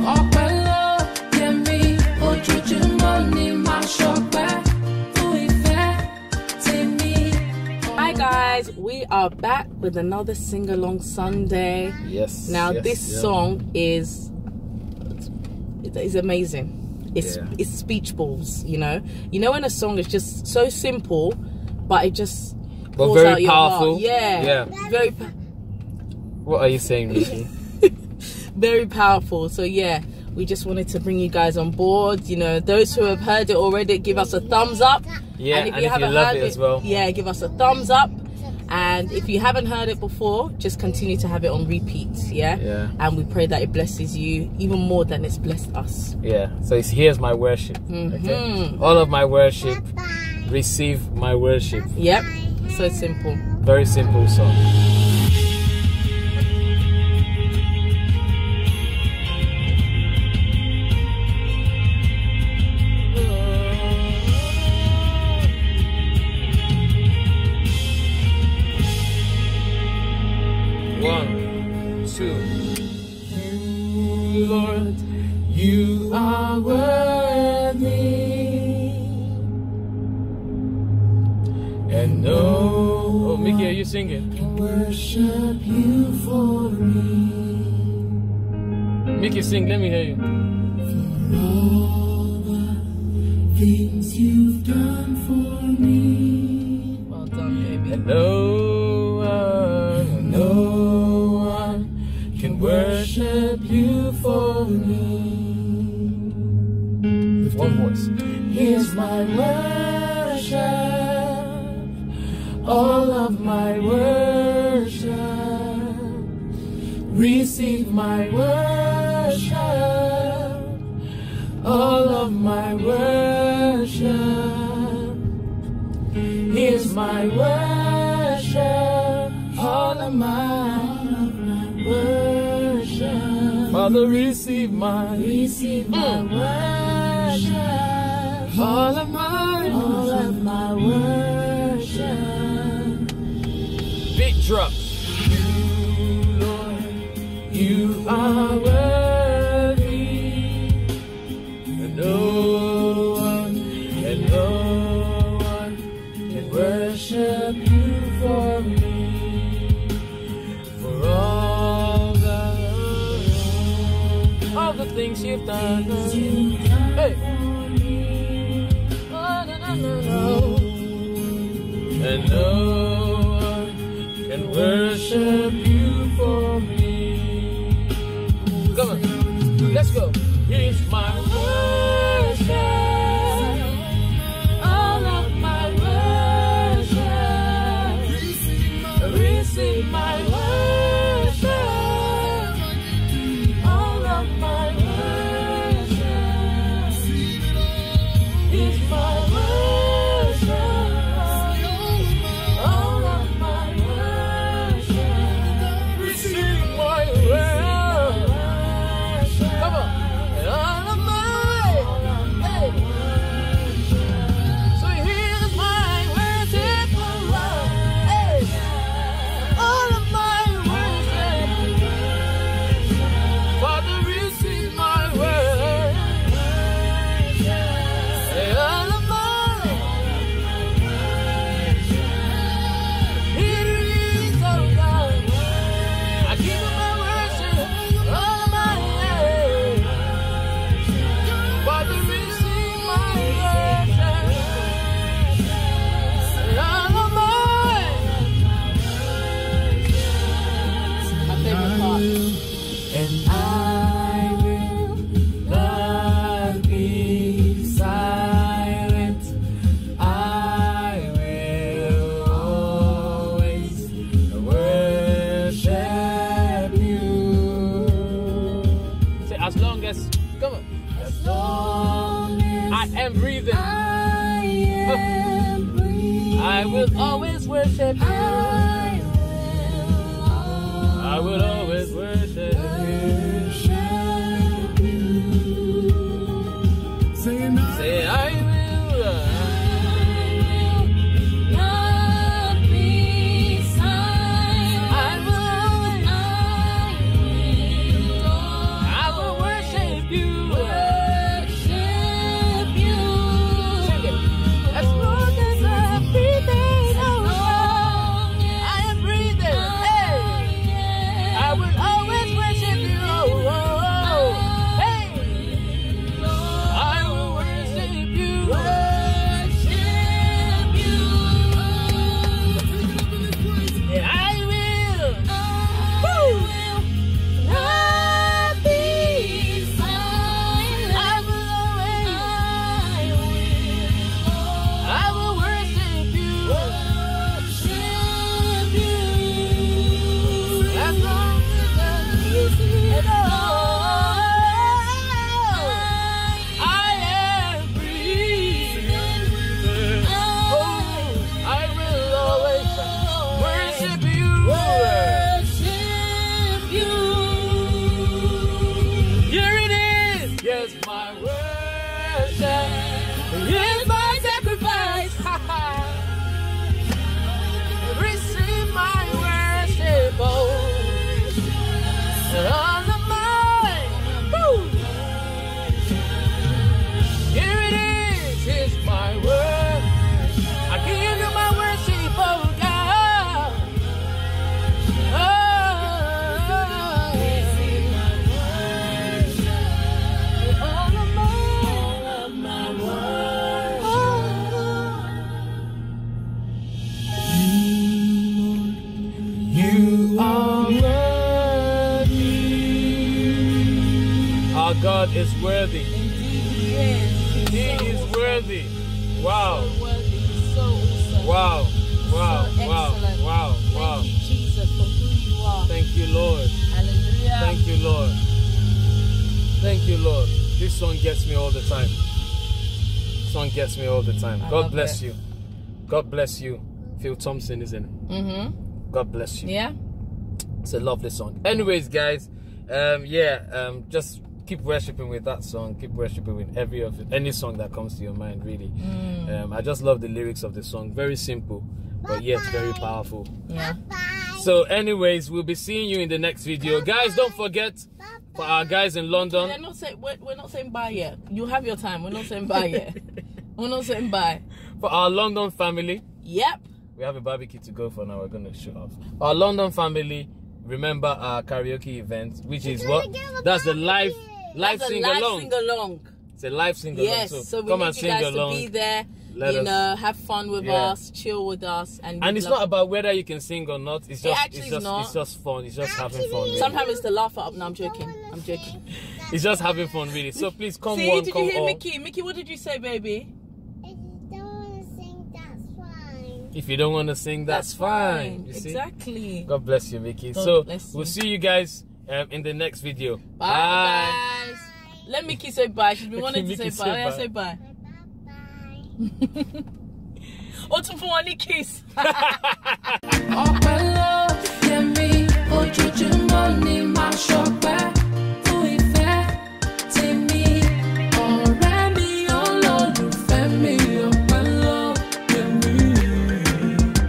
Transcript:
Hi guys, we are back with another sing-along Sunday. Yes. Now this song is amazing. It's speech balls, you know when a song is just so simple, but it just pours very out your powerful. heart. Yeah. Very. What are you saying, Mickey? Very powerful. So yeah, we just wanted to bring you guys on board. You know, those who have heard it already, give us a thumbs up. Yeah, and if you haven't love heard it as well, yeah, give us a thumbs up. And if you haven't heard it before, just continue to have it on repeat. Yeah. And we pray that it blesses you even more than it's blessed us. Yeah. So here's my worship. Okay. All of my worship. Receive my worship. Yep. So simple. Very simple song. One, two. Lord, you are worthy, and no. Oh, Mickey, are you singing? Worship you for me. Mickey, sing. Let me hear you. For all the things you've done for me. Well done, baby. And no one can worship you for me. With one voice. Here's my worship, all of my worship. Receive my worship, all of my worship. Here's my worship, all of my worship. Father, receive my worship, all of my worship. Big drop. You, Lord, you are worthy, and no one can worship you for me. For all the things you've done. Hey. No. And no one can worship you for me. Come on, let's go. Here's my worship, all of my worship. Receive my worship, all of my worship. Here's my worship, all of my worship. Receive my worship. Come on. And all of my, hey. So here's my worship, hey. All of my worship. Father, receive my worship. Say all of my, here it is, oh God. I give you my worship, all of my, Father, receive my worship. Say all of My favorite part. And I will not be silent. I will always worship you. Say, as long as, come on. As long as I am breathing, I will always worship you. I will always worship you. Say I will not be silent. I will worship Here's my sacrifice. Receive my worship, oh. On the mind. Woo. Here it is, here's my word. I give you my worship, oh God. Oh, receive my worship. All of my worship. You are worthy. Our God is worthy. Indeed, He is worthy. Wow. So worthy. He's so awesome. Wow. Wow. So Wow. excellent. Wow. Wow. Thank you, Jesus, for who you are. Thank you, Lord. Hallelujah. Thank you, Lord. Thank you, Lord. This song gets me all the time. This song gets me all the time. I God love bless it. you. God bless you. Phil Thompson, isn't it? Mm-hmm. God bless you. Yeah. It's a lovely song. Anyways, guys, just keep worshiping with that song. Keep worshiping with any song that comes to your mind, really. I just love the lyrics of the song. Very simple, but yet very powerful. Yeah. So anyways, we'll be seeing you in the next video. Guys, don't forget, for our guys in London, We're not saying bye yet. You have your time. We're not saying bye yet. We're not saying bye. for our London family, Yep. we have a barbecue to go for now. We're going to show off. For our London family, remember our karaoke event, which is what? That's the live That's a sing live along. sing-along. It's a live sing along. Yes. So we come need and you sing guys along. to be there. Let us- Have fun with Yeah. us, chill with us, and And it's not about whether you can sing or not. It's just, actually is not. It's just fun. It's just having fun. Really. Sometimes it's the laugh up. No, I'm joking. I'm joking. It's just having fun, really. So please come See, on, did come you hear on. Mickey? Mickey, what did you say, baby? If you don't want to sing, that's fine. If you don't want to sing, that's fine. You see? Exactly. God bless you, Mickey. God So bless we'll you. see you guys in the next video. Bye, guys. Let Mickey say bye. She's been wanting to say Mickey bye. say Oh, yeah, bye. say bye. Bye-bye. Otu for one kiss. Ọpẹ́ ló yẹ mí, ojoojúmọ́ ni màá ṣọpẹ́.